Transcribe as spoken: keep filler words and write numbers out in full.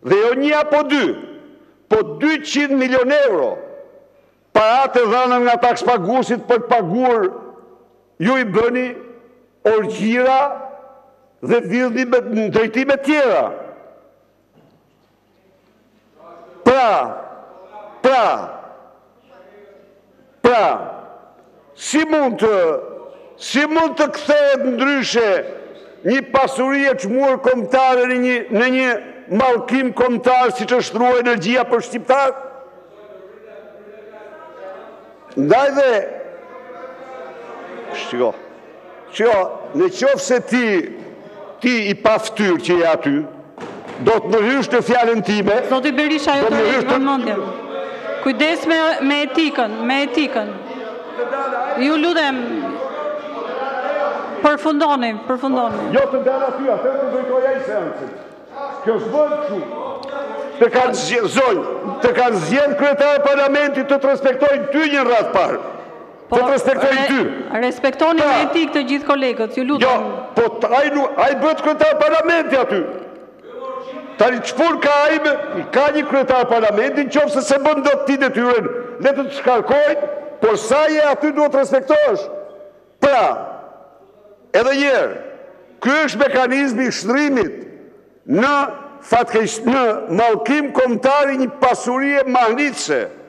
Dhe jo një apo dy, po dyqind milion euro paratë dhënën nga takspaguesit për të paguar, ju i bëni orgjira dhe vjedhni me drejtime tjera. Pra, pra, pra, si mund të, si mund të kthehet ndryshe një pasuri e çmuar kombëtare në një, në një mallkim kombëtar siç është Rrua Energjia për shqiptar? Ndaj dhe, shqiko, shqiko, në qoftë se ti, ti i pa ftyrë që je aty, do të më hysh në fjalën time. Zoti Berisha, ju të rritë vëmendjen. Kujdes me, me etikën, me etikën. Ju lutem, përfundoni, përfundoni. Jo të ndalë aty, atë të drejtoja i seancën. Kjo s'bën kështu. Të kanë zgjedhë, zonjë, të kanë zgjedhë kryetarë parlamentit të të respektojnë ty një radhë parë. Të të respektojnë ty. Respektoni me etikë të gjithë kolegët, ju lutem. Jo, po ai bëhet kryetar parlamenti aty. Tani çfarë ka ai, ka një kryetar parlamenti, nëse se bën dot ti detyrën, le të të shkarkojnë, por sa je aty duhet të respektohesh. Pra, edhe një herë, ky është mekanizmi i shtrimit në fatkeq në mallkim kombëtar një pasurie mahnitse.